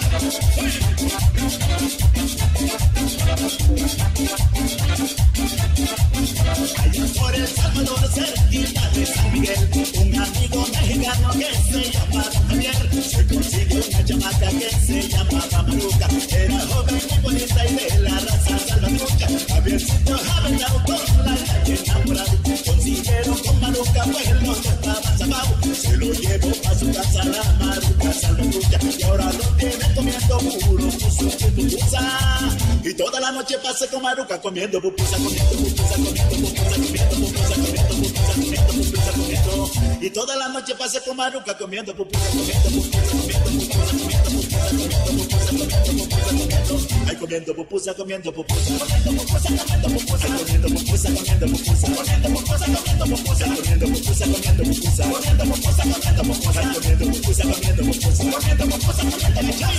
Allá por El Salvador, cerquita de San Miguel, un amigo mexicano que se llama Javier se consiguió una chamaca que se llamaba Maruca. Era joven y bonita y de la raza salvatrucha. Javiercito javentado con la calle enamorado. Consiguieron con Maruca, pues los dos estaban zapados. Se lo llevó pa' su casa la Maruca salvatrucha. Y ahora lo tiene comiendo puro puso y pupusa. Y toda la noche pasa con Maruca comiendo pupusa, comiendo pupusa, comiendo pupusa, comiendo pupusa, comiendo pupusa, comiendo pupusa, comiendo. Y toda la noche pasa con Maruca comiendo pupusa, comiendo pupusa, comiendo pupusa, comiendo pupusa, comiendo pupusa, comiendo pupusa, comiendo. Ay, comiendo pupusa, comiendo pupusa, comiendo pupusa, comiendo pupusa, comiendo pupusa, comiendo pupusa, comiendo pupusa, comiendo pupusa, comiendo pupusa, comiendo pupusa, comiendo pupusa, comiendo pupusa, comiendo pupusa, comiendo pupusa, comiendo pupusa, comiendo pupusa.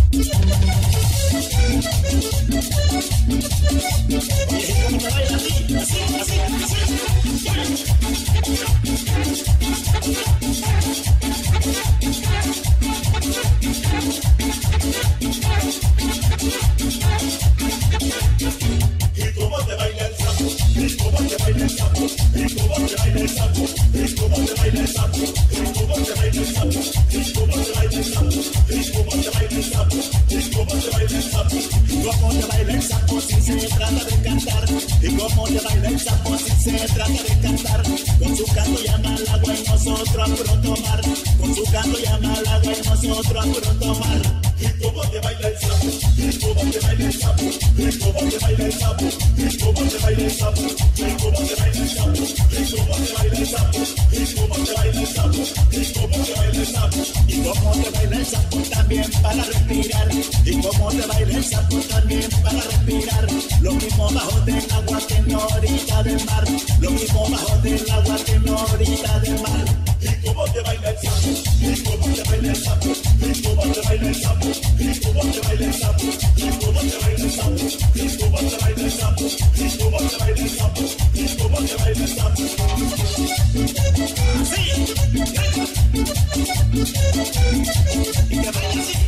Oye, ¿cómo te baila a ti? y cómo te baila el sapo, y cómo te baila el sapo, y cómo te baila el sapo, y cómo te baila el sapo, y cómo te baila el sapo, y cómo te baila el sapo, y cómo te baila el sapo, cómo te baila el sapo si se trata de cantar, y cómo te baila el sapo si se trata de cantar, con su canto llama al agua y nosotros a pronto mar, con su canto llama al agua y nosotros a pronto mar, y cómo te baila el sapo, y cómo te baila el sapo, y cómo te baila el sapo, y cómo te baila el sapo, y cómo te baila el sapo, y cómo te baila el sapo, y cómo te baila el sapo, y cómo te baila el sapo, y cómo te baila el sapo también para respirar, y cómo te baila el sapo también para respirar, lo mismo bajo del agua que en la orilla del mar, lo mismo bajo del agua que en la orilla del mar, y cómo te baila el sapo, y cómo te baila el sapo, y cómo te baila el sapo, y cómo te baila el sapo, y cómo te baila el sapo, y cómo te baila el sapo, y cómo te baila el sapo, y cómo te baila el sapo. Así, y que baila así.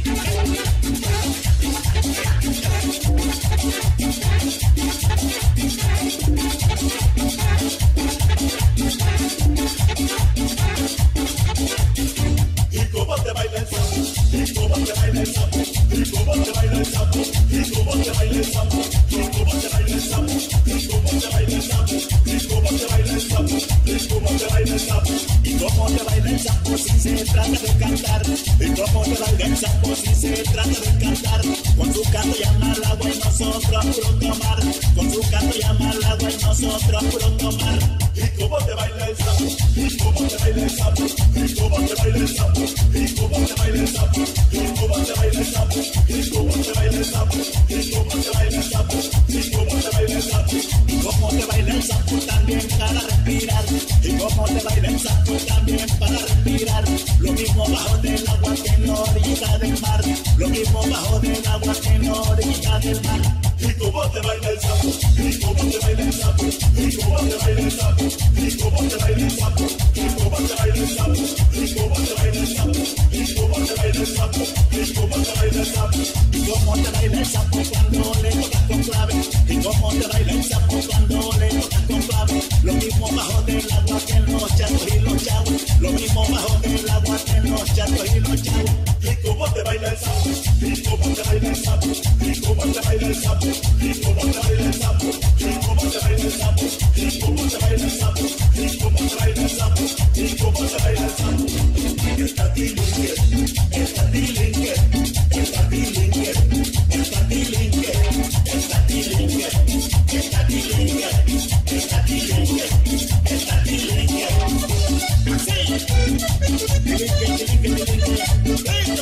Y cómo te baila el sapo, y cómo te baila el sapo, y cómo te baila el sapo, y cómo te baila el sapo, y cómo te baila el sapo, y cómo te baila el sapo, y cómo te baila el sapo, y cómo te baila el sapo, y cómo te baila el sapo si se trata de cantar, y cómo te baila el sapo si se trata de cantar, con su canto llama al agua y nosotros a pronto mar, con su canto llama al agua y nosotros a pronto mar, y cómo te baila el sapo, y cómo te baila el sapo, y cómo te baila el sapo, y cómo te baila el sapo, y cómo te baila el sapo, y cómo te baila el sapo, y cómo te baila el sapo, y cómo te baila el sapo, y cómo te baila el sapo también para respirar, y cómo te baila el sapo también para respirar, lo mismo bajo del agua que en la orilla del mar, lo mismo bajo del agua que en la orilla del mar, y cómo te baila el sapo, y cómo te baila el sapo, y cómo te baila el sapo, y cómo te baila el sapo, y cómo te baila el sapo, y cómo te baila el sapo, y cómo te baila el sapo, y cómo te baila el sapo, y cómo te baila el sapo cuando le tocas con clave, y cómo te baila el sapo cuando le tocas con clave, lo mismo bajo del agua que en los chatos y los chavos, lo mismo bajo del agua que en los chatos y los chavos, y cómo te baila el sapo, y cómo te baila el sapo, y cómo te baila el sapo, y cómo te baila el sapo, y cómo te baila el sapo, y cómo te baila el sapo, y cómo te baila el sapo, y cómo te baila el sapo, está tilingue, está tilingue, está tilingue, está tilingue, está tilingue, está tilingue, está tilingue, está tilingue, así, tilingue, tilingue, tilingue, listo.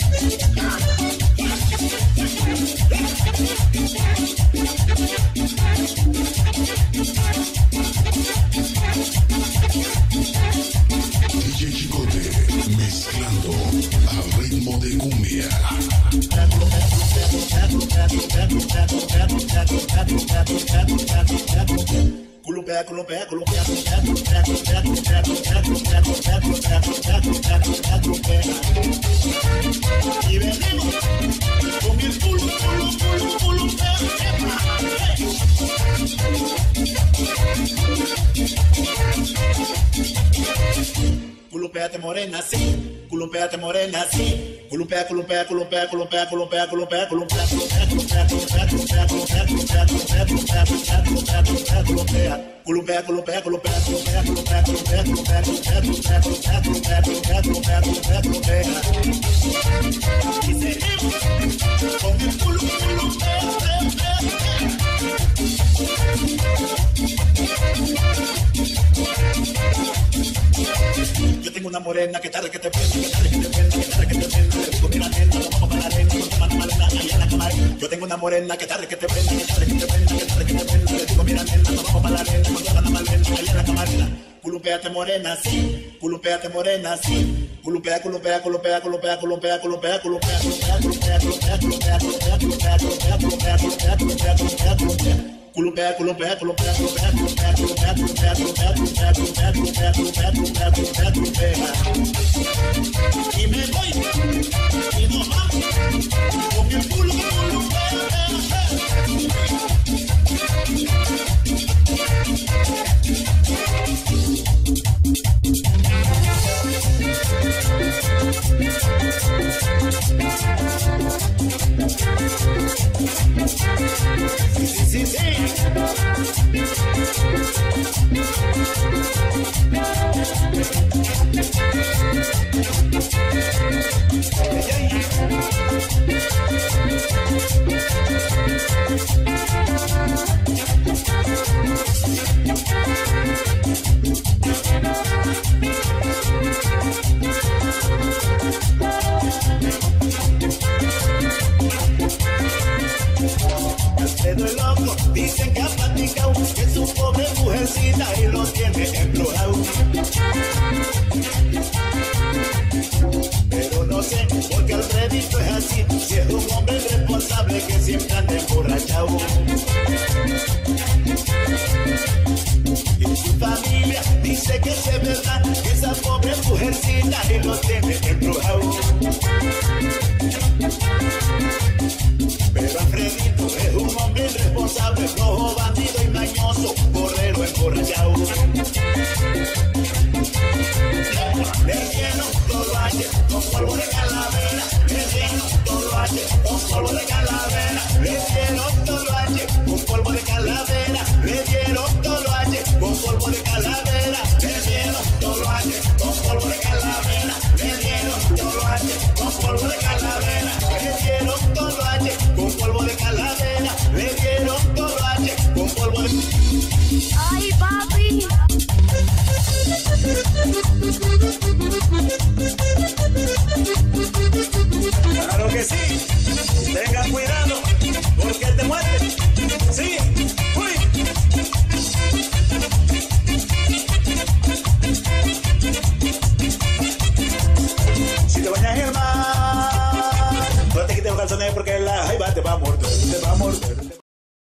D J Chicote mezclando al ritmo de cumbia. Culumpea, culumpea, culumpea, culumpea, culumpea, culumpea, culumpea, culumpea, culumpea, culumpea, culumpea, culumpea, culumpea, culumpea. Y venimos con el culo, culo, culo, culumpea, Culumpeate morena, sí. Culumpeate morena, sí. Culumpea, culumpea, culumpea, culumpea, culumpea, culumpea, culumpea, culumpea, culumpea, culumpea, culumpea, culumpea, culumpea, culumpea, culumpea, culumpea, culumpea, culumpea. Culumpea, culumpea, culumpea, culumpea, culumpea, culumpea, culumpea, culumpea, culumpea, culumpea, culumpea, culumpea, culumpea, culumpea, culumpea. Y seguimos con el culo, culumpea, yo tengo una morena que tarde que te prenda, que tarde que te prenda, que tarde que te prenda. Le digo, mira, nena, nos vamos para la arena, nos tomamos malena allá en la cama. Yo tengo una morena que tarde que te prenda, que tarde que te prenda, que tarde que te prenda. Le digo, mira, nena, nos vamos para la arena, nos tomamos malena allá en la cama. Culumpeate morena, sí. Culumpeate morena, sí. Culumpea, culumpea, culumpea, culumpea, culumpea, culumpea, culumpea, culumpea, culumpea, culumpea, culumpea, culumpea, culumpea, culumpea, culumpea, culumpea, culumpea, culumpea, culumpea. Culumpea, culumpea, culumpea, culumpea, culumpea, culumpea, culumpea, culumpea, culumpea, culumpea, culumpea, culumpea, culumpea, culumpea. Y me voy, y nos vamos, con el culo culumpea. Alfredo el loco, dicen que ha platicado que su pobre mujercita y lo tiene embrujado. Pero no sé por qué Alfredito es así, si es un hombre responsable que siempre anda emborrachado. Y su familia dice que es verdad que esa pobre mujercita y lo tiene embrujado. Pero Alfredito es un hombre irresponsable, flojo, bandido y mañoso, borrero emborrachado. Le lleno todo ayer con polvo de calavera, le lleno todo ayer con polvo de calavera, le lleno todo ayer con polvo de calavera, le lleno todo ayer con polvo de calavera, le lleno todo ayer con polvo de calavera, le lleno todo ayer con polvo de calavera, le lleno todo ayer con polvo de calavera, le dieron todo ayer con polvo de... Ay, papi. Claro que sí, tengan cuidado, porque te mueres. Sí, uy. Si te bañas en el mar, no te quites los calzones porque la jaiba te va a morder, te va a morder.